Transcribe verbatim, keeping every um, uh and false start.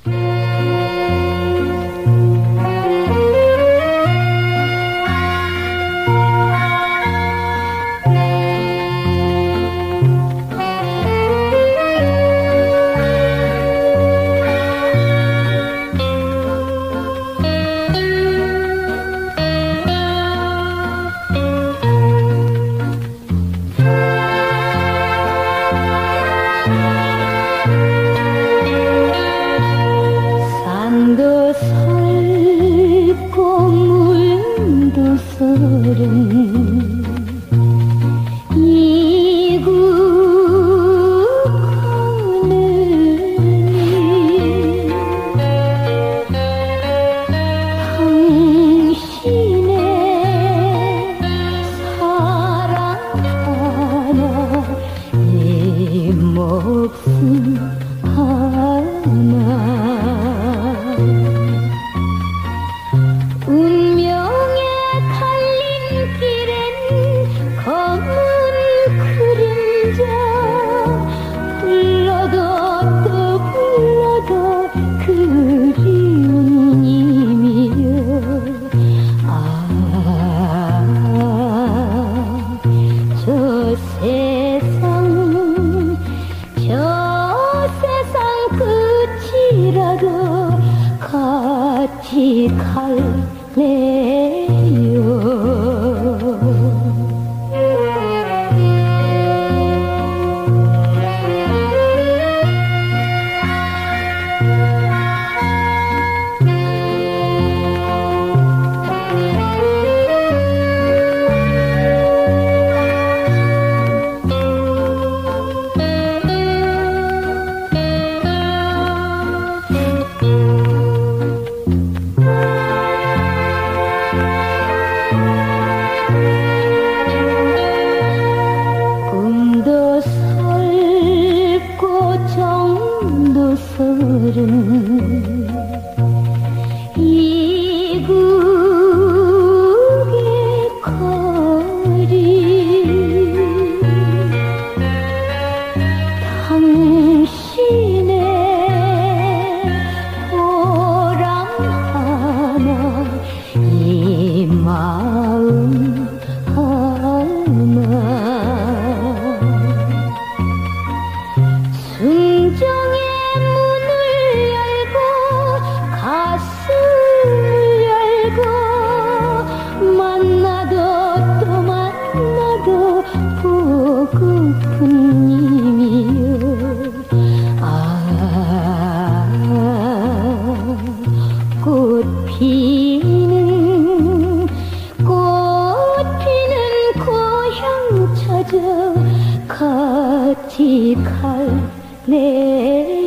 산도 설고 물도 서른 이국하느니 당신의 사랑 하나 이 목숨 하나 운명의 갈림길엔 검은 그림자 불러도 또 불러도 그리운 님이여 아, 저 세상 저 세상 끝이라도 같이 갈래요. 꿈도 설고 정도 서른 이국의 거리 당신의 보람 하나 이 마음 하나 순정의 문을 열고 가슴을 열고 만나도 또 만나도 보고픈 님이여 아, 꽃 피는 꽃 피는 고향 찾아 같이 갈래